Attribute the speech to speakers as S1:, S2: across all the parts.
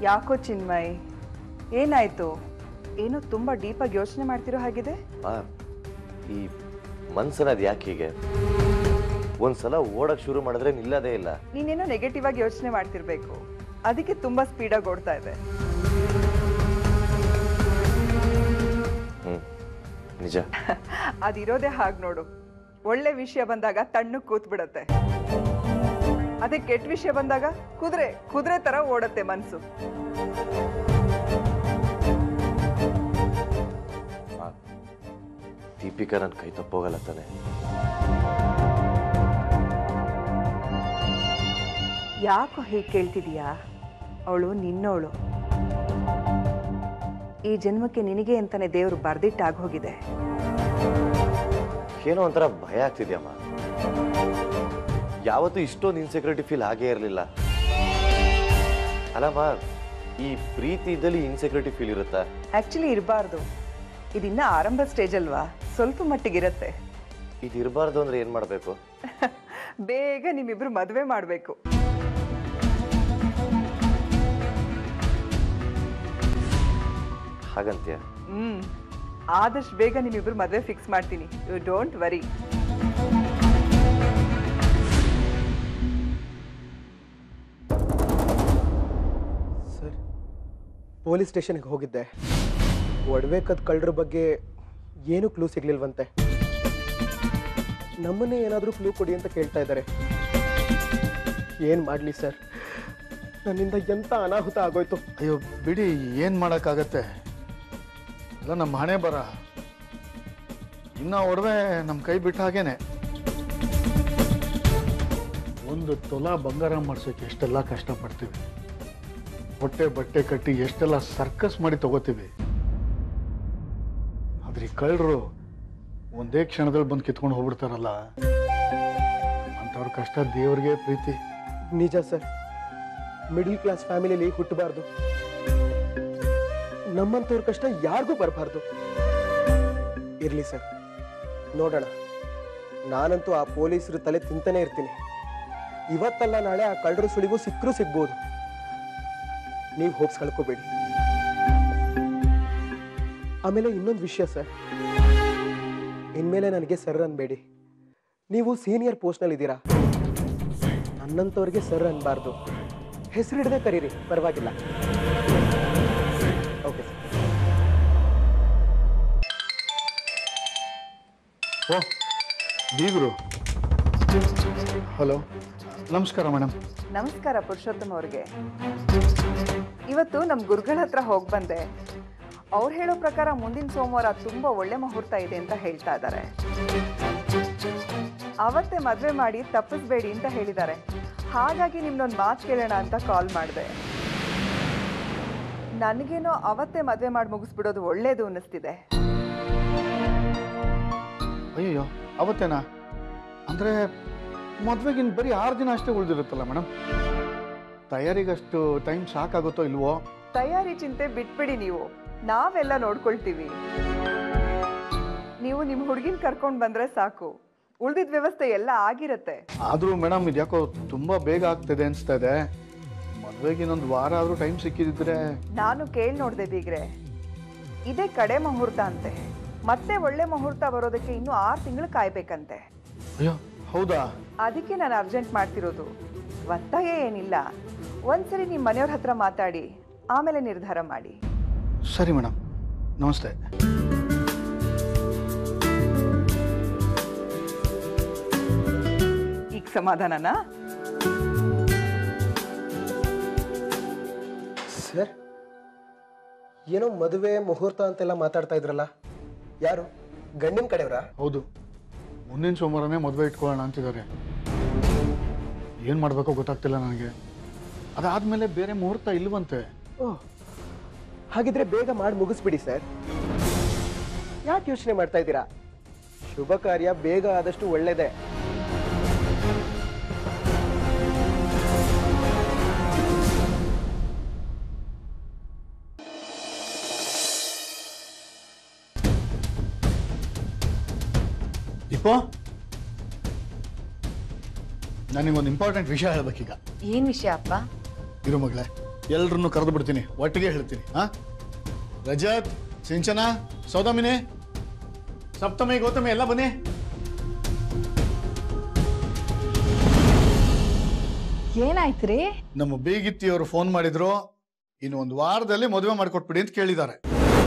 S1: ಯಾಕೋ ಚಿನ್ಮಯ್, ಏನಾಯ್ತು? ಏನೋ ತುಂಬಾ ಡೀಪಾಗಿ ಯೋಚನೆ ಮಾಡ್ತಿರೋ ಹಾಗಿದೆ.
S2: ಈ ಮನ್ಸನ್ನ ಅದು ಯಾಕೆ ಹೀಗೆ ಒಂದ್ಸಲ ಓಡಕ್ ಶುರು ಮಾಡಿದ್ರೆ ನಿಲ್ಲದೇ ಇಲ್ಲ.
S1: ನೀನೇನೋ ನೆಗೆಟಿವ್ ಆಗಿ ಯೋಚನೆ ಮಾಡ್ತಿರ್ಬೇಕು, ಅದಕ್ಕೆ ತುಂಬಾ ಸ್ಪೀಡಾಗಿ ಓಡ್ತಾ ಇದೆ.
S2: ನಿಜ.
S1: ಅದಿರೋದೇ ಹಾಗೆ ನೋಡು. ಒಳ್ಳೆ ವಿಷಯ ಬಂದಾಗ ತಣ್ಣು ಕೂತ್ ಬಿಡತ್ತೆ, ಅದೇ ಕೆಟ್ಟ ವಿಷಯ ಬಂದಾಗ ಕುದುರೆ ತರ ಓಡತ್ತೆ ಮನ್ಸು.
S2: ದೀಪಿಕಾ ನನ್ನ ಕೈ ತಪ್ಪೋಗಲ್ಲ ತಾನೆ?
S1: ಯಾಕೋ ಹೀಗೆ ಕೇಳ್ತಿದೀಯಾ? ಅವಳು ನಿನ್ನೋಳು. ಈ ಜನ್ಮಕ್ಕೆ ನಿನಗೆ ಅಂತಾನೆ ದೇವರು ಬರ್ದಿಟ್ಟಾಗಿ ಹೋಗಿದೆ.
S2: ಏನೋ ಒಂಥರ ಭಯ ಆಗ್ತಿದ್ಯಮ್ಮ. ಯಾವತ್ತೂ ಇಷ್ಟೊಂದು ಇನ್ಸೆಕ್ಯೂರಿಟಿ ಫೀಲ್ ಆಗೇ ಇರಲಿಲ್ಲ ಅಲ್ಲಮ್ಮ. ಈ ಪ್ರೀತಿದಲ್ಲಿ ಇನ್ಸೆಕ್ಯೂರಿಟಿ ಫೀಲ್ ಇರುತ್ತಾ?
S1: ಆಕ್ಚುಲಿ ಇರಬಾರ್ದು. ಇದಿನ್ನ ಆರಂಭ ಸ್ಟೇಜ್ ಅಲ್ವಾ, ಸ್ವಲ್ಪ ಮಟ್ಟಿಗಿರತ್ತೆ.
S2: ಇದು ಇರಬಾರ್ದು ಅಂದ್ರೆ ಏನ್ ಮಾಡಬೇಕು?
S1: ಬೇಗ ನಿಮ್ಮಿಬ್ರು ಮದುವೆ ಮಾಡಬೇಕು.
S2: ಹಾಗಂತ್ಯ?
S1: ಆದಷ್ಟು ಬೇಗ ನಿಮ್ಮಿಬ್ರು ಮದುವೆ ಫಿಕ್ಸ್ ಮಾಡ್ತೀನಿ. You don't worry.
S3: Sir, police ಸ್ಟೇಷನ್ಗೆ ಹೋಗಿದ್ದೆ. ಒಡವೆ ಕದ್ ಕಳ್ಳರ ಬಗ್ಗೆ ಏನೂ ಕ್ಲೂ ಸಿಗ್ಲಿಲ್ವಂತೆ. ನಮ್ಮನ್ನೇ ಏನಾದರೂ ಕ್ಲೂ ಕೊಡಿ ಅಂತ ಕೇಳ್ತಾ ಇದ್ದಾರೆ. ಏನು ಮಾಡಲಿ ಸರ್, ನನ್ನಿಂದ ಎಂಥ ಅನಾಹುತ ಆಗೋಯ್ತು.
S4: ಅಯ್ಯೋ ಬಿಡಿ, ಏನು ಮಾಡೋಕ್ಕಾಗತ್ತೆ, ಎಲ್ಲ ನಮ್ಮ ಹಣೆ ಬರ. ಇನ್ನು ಒಡವೆ ನಮ್ಮ ಕೈ ಬಿಟ್ಟ ಹಾಗೇನೆ. ಒಂದು ತೊಲ ಬಂಗಾರ ಮಾಡ್ಸೋಕೆ ಎಷ್ಟೆಲ್ಲ ಕಷ್ಟಪಡ್ತೀವಿ, ಹೊಟ್ಟೆ ಬಟ್ಟೆ ಕಟ್ಟಿ ಎಷ್ಟೆಲ್ಲ ಸರ್ಕಸ್ ಮಾಡಿ ತಗೋತೀವಿ. ಆದ್ರೆ ಈ ಕಳ್ಳರು ಒಂದೇ ಕ್ಷಣದಲ್ಲಿ ಬಂದು ಕಿತ್ಕೊಂಡು ಹೋಗ್ಬಿಡ್ತಾರಲ್ಲ, ಅಂಥವ್ರ ಕಷ್ಟ ದೇವ್ರಿಗೆ ಪ್ರೀತಿ.
S3: ನಿಜ ಸರ್, ಮಿಡಲ್ ಕ್ಲಾಸ್ ಫ್ಯಾಮಿಲಿಲಿ ಹುಟ್ಟಬಾರ್ದು. ನಮ್ಮಂಥವ್ರ ಕಷ್ಟ ಯಾರಿಗೂ ಬರಬಾರ್ದು. ಇರಲಿ ಸರ್, ನೋಡೋಣ. ನಾನಂತೂ ಆ ಪೊಲೀಸರು ತಲೆ ತಿಂತಾನೆ ಇರ್ತೀನಿ. ಇವತ್ತಲ್ಲ ನಾಳೆ ಆ ಕಳ್ಳರು ಸುಳಿಗೂ ಸಿಗ್ಬೋದು. ನೀವು ಹೋಪ್ಸ್ ಕಳ್ಕೋಬೇಡಿ. ಆಮೇಲೆ ಇನ್ನೊಂದು ವಿಷಯ ಸರ್, ಇನ್ಮೇಲೆ ನನಗೆ ಸರ್ ಅನ್ಬೇಡಿ. ನೀವು ಸೀನಿಯರ್ ಪೋಸ್ಟ್ನಲ್ಲಿ ಇದ್ದೀರಾ, ನನ್ನಂಥವ್ರಿಗೆ ಸರ್ ಅನ್ಬಾರ್ದು. ಹೆಸರಿಡದೆ ಕರೀರಿ, ಪರವಾಗಿಲ್ಲ. Okay sir.
S4: ಓ ಬೀಗರು, ಹಲೋ, ನಮಸ್ಕಾರ ಮೇಡಮ್.
S1: ನಮಸ್ಕಾರ ಪುರುಷೋತ್ತಮ್ ಅವ್ರಿಗೆ. ಇವತ್ತು ನಮ್ಮ ಗುರುಗಳ ಹತ್ರ ಹೋಗಿ ಬಂದೆ. ಅವ್ರು ಹೇಳೋ ಪ್ರಕಾರ ಮುಂದಿನ ಸೋಮವಾರ ತುಂಬ ಒಳ್ಳೆ ಮುಹೂರ್ತ ಇದೆ ಅಂತ ಹೇಳ್ತಾ ಇದ್ದಾರೆ. ಅವತ್ತೇ ಮದುವೆ ಮಾಡಿ ತಪ್ಪಿಸ್ಬೇಡಿ ಅಂತ ಹೇಳಿದ್ದಾರೆ. ಹಾಗಾಗಿ ನಿಮ್ದೊಂದು ಮಾತು ಕೇಳೋಣ ಅಂತ ಕಾಲ್ ಮಾಡಿದೆ. ನನಗೇನೋ ಅವತ್ತೇ ಮದುವೆ ಮಾಡಿ ಮುಗಿಸ್ಬಿಡೋದು ಒಳ್ಳೇದು ಅನ್ನಿಸ್ತಿದೆ.
S4: ಅಯ್ಯೋ, ಅವತ್ತೇನಾ? ಅಂದರೆ ಮದುವೆಗಿನ್ ಬರೀ 6 ದಿನ ಅಷ್ಟೇ ಉಳಿದಿರುತ್ತಲ್ಲ ಮೇಡಮ್. ತಯಾರಿಗಷ್ಟು ಟೈಮ್ ಸಾಕಾಗುತ್ತೋ ಇಲ್ವೋ?
S1: ತಯಾರಿ ಚಿಂತೆ ಬಿಟ್ಬಿಡಿ, ನೀವು ನಾವೆಲ್ಲ ನೋಡ್ಕೊಳ್ತೀವಿ. ನೀವು ನಿಮ್ಮ ಹುಡುಗಿನ ಕರ್ಕೊಂಡು ಬಂದ್ರೆ ಸಾಕು, ಉಳಿದಿದ್ದ ವ್ಯವಸ್ಥೆ ಎಲ್ಲ ಆಗಿರತ್ತೆ.
S4: ಆದರೂ ಮೇಡಮ್, ಇದು ಯಾಕೋ ತುಂಬ ಬೇಗ ಆಗ್ತದೆ ಅನಿಸ್ತಾ ಇದೆ. ಮದುವೆಗೆ ಇನ್ನೊಂದು ವಾರ ಆದರೂ ಟೈಮ್ ಸಿಕ್ಕಿದ್ರೆ.
S1: ನಾನು ಕೇಳಿ ನೋಡಿದೆ ಬೀಗ್ರೆ, ಇದೇ ಕಡೆ ಮುಹೂರ್ತ ಅಂತೆ. ಮತ್ತೆ ಒಳ್ಳೆ ಮುಹೂರ್ತ ಬರೋದಕ್ಕೆ ಇನ್ನೂ 6 ತಿಂಗಳು ಕಾಯ್ಬೇಕಂತೆ.
S4: ಅಯ್ಯೋ, ಹೌದಾ?
S1: ಅದಕ್ಕೆ ನಾನು ಅರ್ಜೆಂಟ್ ಮಾಡ್ತಿರೋದು. ಒತ್ತಾಯ ಏನಿಲ್ಲ, ಒಂದ್ಸರಿ ನಿಮ್ಮ ಮನೆಯವ್ರ ಹತ್ರ ಮಾತಾಡಿ ಆಮೇಲೆ ನಿರ್ಧಾರ ಮಾಡಿ.
S4: ಸರಿ ಮೇಡಮ್, ನಮಸ್ತೆ.
S1: ಈಗ ಸಮಾಧಾನನಾ?
S3: ಸರ್, ಏನೋ ಮದುವೆ ಮುಹೂರ್ತ ಅಂತೆಲ್ಲ ಮಾತಾಡ್ತಾ ಇದ್ರಲ್ಲ, ಯಾರು? ಗಂಡಿನ ಕಡೆಯವರಾ?
S4: ಹೌದು, ಮುಂದಿನ ಸೋಮವಾರನೇ ಮದುವೆ ಇಟ್ಕೊಳ್ಳೋಣ ಅಂತಿದ್ದಾರೆ. ಏನು ಮಾಡಬೇಕೋ ಗೊತ್ತಾಗ್ತಿಲ್ಲ ನನಗೆ. ಅದಾದಮೇಲೆ ಬೇರೆ ಮುಹೂರ್ತ ಇಲ್ವಂತೆ.
S3: ಓಹ್, ಹಾಗಿದ್ರೆ ಬೇಗ ಮಾಡಿ ಮುಗಿಸ್ಬಿಡಿ ಸರ್. ಯಾಕೆ ಯೋಚನೆ ಮಾಡ್ತಾ ಇದ್ದೀರಾ? ಶುಭ ಕಾರ್ಯ ಬೇಗ ಆದಷ್ಟು ಒಳ್ಳೆಯದೇ.
S4: ದೀಪೋ, ನನಗೊಂದು ಇಂಪಾರ್ಟೆಂಟ್ ವಿಷಯ ಹೇಳ್ಬೇಕೀಗ.
S5: ಏನ್ ವಿಷಯ ಅಪ್ಪ?
S4: ಇರು ಮಗಳೇ, ಎಲ್ರನ್ನು ಕರೆದು ಬಿಡ್ತೀನಿ, ಒಟ್ಟಿಗೆ ಹೇಳ್ತೀನಿ. ರಜತ್, ಸಿಂಚನ, ಸೌದಾಮಿನಿ, ಸಪ್ತಮಿ, ಗೌತಮಿ ಎಲ್ಲ ಬನ್ನಿ.
S5: ಏನಾಯ್ತ್ರಿ?
S4: ನಮ್ಮ ಬೇಗಿತ್ತಿಯವರು ಫೋನ್ ಮಾಡಿದ್ರು, ಇನ್ನು 1 ವಾರದಲ್ಲಿ ಮದುವೆ ಮಾಡ್ಕೊಟ್ಬಿಡಿ ಅಂತ ಕೇಳಿದ್ದಾರೆ.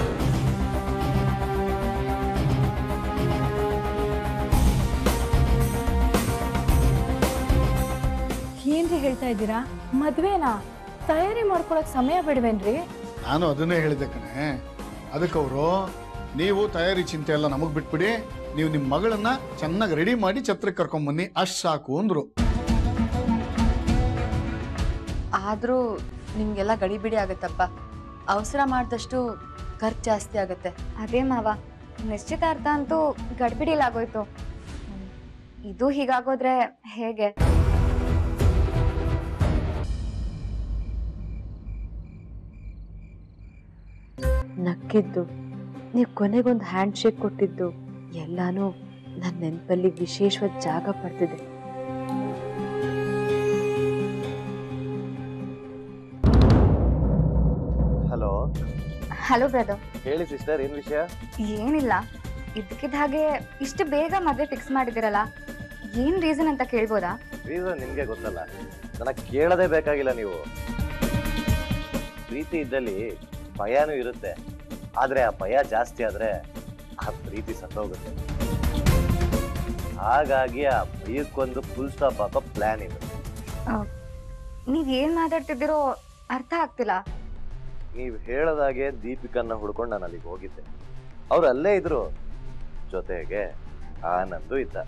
S5: ಏನ್ರಿ ಹೇಳ್ತಾ ಇದ್ದೀರಾ? ಮದ್ವೆನಾ? ತಯಾರಿ ಮಾಡ್ಕೊಳಕ್ ಸಮಯ ಬಿಡ್ವೇನ್ರಿ?
S4: ನಾನು ಅದನ್ನೇ ಹೇಳಿದೆ ಕಣೆ. ಅದಕ್ಕವರು, ನೀವು ತಯಾರಿ ಚಿಂತೆ ಎಲ್ಲ ನಮಗ್ ಬಿಟ್ಬಿಡಿ, ನೀವು ನಿಮ್ಮ ಮಗಳನ್ನ ಚೆನ್ನಾಗಿ ರೆಡಿ ಮಾಡಿ ಛತ್ರಕ್ಕೆ ಕರ್ಕೊಂಡ್ ಬನ್ನಿ, ಅಷ್ಟು ಸಾಕು ಅಂದ್ರು.
S6: ಆದ್ರೂ ನಿಮ್ಗೆಲ್ಲ ಗಡಿಬಿಡಿ ಆಗತ್ತಪ್ಪ. ಅವಸರ ಮಾಡಿದಷ್ಟು ಖರ್ಚು ಜಾಸ್ತಿ ಆಗತ್ತೆ.
S7: ಅದೇ ಮಾವ, ನಿಶ್ಚಿತಾರ್ಥ ಅಂತೂ ಗಡ್ಬಿಡಿಲಾಗೋಯ್ತು. ಇದು ಹೀಗಾಗೋದ್ರೆ ಹೇಗೆ?
S6: ನಕ್ಕಿದ್ದು, ನೀವು ಕೊನೆಗೊಂದು ಹ್ಯಾಂಡ್ ಶೇಕ್ ಕೊಟ್ಟಿದ್ದು ಎಲ್ಲಾನು ನನ್ನ ನೆನಪಲ್ಲಿ ವಿಶೇಷವಾದ ಜಾಗ ಪಡ್ತಿದೆ.
S2: ಹಲೋ.
S7: Hello brother.
S2: ಹೇಳಿ ಸಿಸ್ಟರ್, ಏನ್ ವಿಷಯ?
S7: ಏನಿಲ್ಲ, ಇದ್ದಕ್ಕಿದ್ದ ಹಾಗೆ ಇಷ್ಟು ಬೇಗ ಮದ್ವೆ ಫಿಕ್ಸ್ ಮಾಡಿದಿರಲ್ಲ, ಏನ್ ರೀಸನ್ ಅಂತ ಕೇಳ್ಬೋದಾ?
S2: ರೀಸನ್ ನಿಮ್ಗೆ ಗೊತ್ತಲ್ಲ, ನನಗೆ ಕೇಳದೇ ಬೇಕಾಗಿಲ್ಲ. ನೀವು ಪ್ರೀತಿ ಇದ್ದಲ್ಲಿ ಭಯನೂ ಇರುತ್ತೆ, ಆದ್ರೆ ಆ ಭಯ ಜಾಸ್ತಿ ಆದ್ರೆ ಆ ಪ್ರೀತಿ ಸತ್ತೋಗುತ್ತೆ. ಹಾಗಾಗಿ ಆ ಭಯಕ್ಕೊಂದು ಫುಲ್ ಸ್ಟಾಪ್ ಹಾಕೋ ಪ್ಲಾನ್ ಇದೆ.
S7: ನೀವ್ ಏನ್ ಮಾತಾಡ್ತಿದ್ದೀರೋ ಅರ್ಥ ಆಗ್ತಿಲ್ಲ.
S2: ನೀವು ಹೇಳೋದಾಗೆ ದೀಪಿಕನ್ನ ಹುಡ್ಕೊಂಡು ನಾನು ಅಲ್ಲಿಗೆ ಹೋಗಿದ್ದೆ. ಅವ್ರು ಅಲ್ಲೇ ಇದ್ರು, ಜೊತೆಗೆ ಆನಂದು ಇದ್ದ.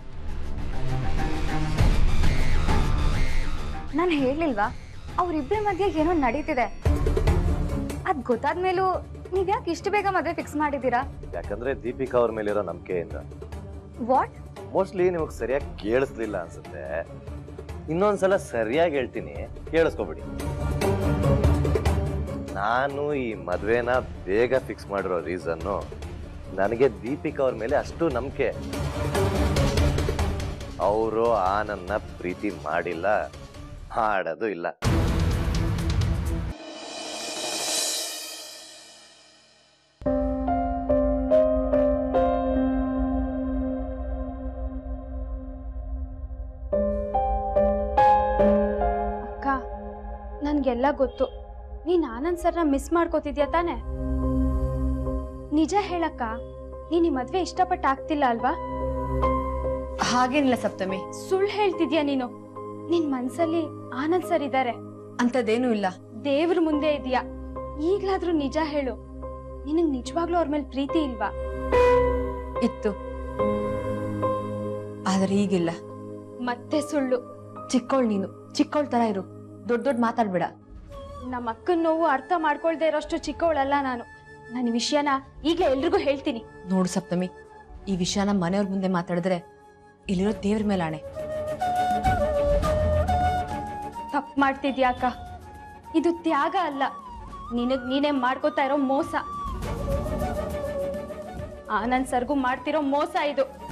S7: ನಾನು ಹೇಳಿಲ್ವಾ ಅವ್ರಿಬ್ರ ಮಧ್ಯೆ ಏನೋ ನಡೀತಿದೆ? ಅದ್ ಗೊತ್ತಾದ್ಮೇಲೂ ನೀವ್ ಯಾಕೆ ಇಷ್ಟು ಬೇಗ ಮದ್ವೆ ಫಿಕ್ಸ್ ಮಾಡಿದೀರಾ?
S2: ಯಾಕಂದ್ರೆ ದೀಪಿಕಾ ಅವ್ರ ಮೇಲಿರೋ ನಂಬಿಕೆಯಿಂದ.
S7: ವಾಟ್?
S2: ಮೋಸ್ಟ್ಲಿ ನಿಮಗೆ ಸರಿಯಾಗಿ ಕೇಳಿಸ್ಲಿಲ್ಲ ಅನ್ಸುತ್ತೆ. ಇನ್ನೊಂದ್ಸಲ ಸರಿಯಾಗಿ ಹೇಳ್ತೀನಿ, ಕೇಳಿಸ್ಕೊಬಿಡಿ. ನಾನು ಈ ಮದ್ವೆನ ಬೇಗ ಫಿಕ್ಸ್ ಮಾಡಿರೋ ರೀಸನ್ನು, ನನಗೆ ದೀಪಿಕಾ ಅವ್ರ ಮೇಲೆ ಅಷ್ಟು ನಂಬಿಕೆ. ಅವರು ನನ್ನ ಪ್ರೀತಿ ಮಾಡಿಲ್ಲ, ಮಾಡೋದು ಇಲ್ಲ.
S8: ಅಕ್ಕ, ನನ್ಗೆಲ್ಲ ಗೊತ್ತು. ನೀನ್ ಆನಂದ್ ಸರ್ನ ಮಿಸ್ ಮಾಡ್ಕೋತಿದ್ಯಾ ತಾನೆ? ನಿಜ ಹೇಳಕ್ಕ, ನೀನ್ ಈ ಮದ್ವೆ ಇಷ್ಟಪಟ್ಟು ಆಗ್ತಿಲ್ಲ ಅಲ್ವಾ?
S6: ಹಾಗೇನಿಲ್ಲ ಸಪ್ತಮಿ.
S8: ಸುಳ್ಳು ಹೇಳ್ತಿದ್ಯಾ ನೀನು. ನಿನ್ ಮನ್ಸಲ್ಲಿ ಆನಂದ್ ಸರ್ ಇದ್ದಾರೆ
S6: ಅಂತದೇನೂ ಇಲ್ಲ.
S8: ದೇವ್ರ ಮುಂದೆ ಇದೆಯಾ? ಈಗ್ಲಾದ್ರೂ ನಿಜ ಹೇಳು. ನಿನಗ್ ನಿಜವಾಗ್ಲೂ ಅವ್ರ ಮೇಲೆ ಪ್ರೀತಿ ಇಲ್ವಾ?
S6: ಇತ್ತು, ಆದ್ರೆ ಈಗಿಲ್ಲ.
S8: ಮತ್ತೆ ಸುಳ್ಳು.
S6: ಚಿಕ್ಕವಳು ನೀನು, ಚಿಕ್ಕವಳ ತರ ಇರು, ದೊಡ್ಡ ದೊಡ್ಡ ಮಾತಾಡ್ಬೇಡ.
S8: ನಮ್ಮ ಅಕ್ಕನ ನೋವು ಅರ್ಥ ಮಾಡ್ಕೊಳ್ದೆ ಇರೋಷ್ಟು ಚಿಕ್ಕವಳಲ್ಲ ನಾನು. ನಾನು ಈ ವಿಷಯನ ಈಗಲೇ ಎಲ್ರಿಗೂ ಹೇಳ್ತೀನಿ.
S6: ನೋಡು ಸಪ್ತಮಿ, ಈ ವಿಷಯನ ಮನೆಯವ್ರ ಮುಂದೆ ಮಾತಾಡಿದ್ರೆ ಇಲ್ಲಿರೋ ದೇವ್ರ ಮೇಲೆ ಆಣೆ.
S8: ತಪ್ಪು ಮಾಡ್ತಿದ್ಯಾ ಅಕ್ಕ. ಇದು ತ್ಯಾಗ ಅಲ್ಲ, ನಿನಗ್ ನೀನೇ ಮಾಡ್ಕೋತಾ ಇರೋ ಮೋಸ. ಆನಂದ್ ಸರ್ಗೂ ಮಾಡ್ತಿರೋ ಮೋಸ ಇದು.